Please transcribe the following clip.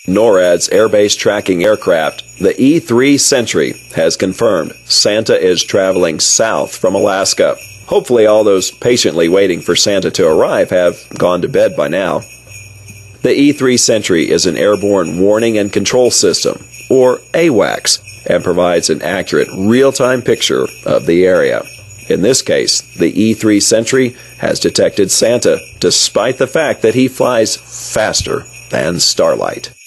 NORAD's air-based tracking aircraft, the E-3 Sentry, has confirmed Santa is traveling south from Alaska. Hopefully all those patiently waiting for Santa to arrive have gone to bed by now. The E-3 Sentry is an airborne warning and control system, or AWACS, and provides an accurate real-time picture of the area. In this case, the E-3 Sentry has detected Santa, despite the fact that he flies faster than Starlight.